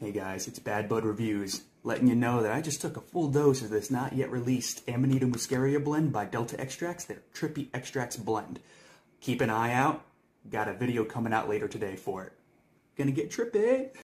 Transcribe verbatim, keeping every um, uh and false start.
Hey guys, it's Bad Bud Reviews, letting you know that I just took a full dose of this not yet released Amanita Muscaria blend by Delta Extrax, their Trippy Extrax blend. Keep an eye out, got a video coming out later today for it. Gonna get trippy!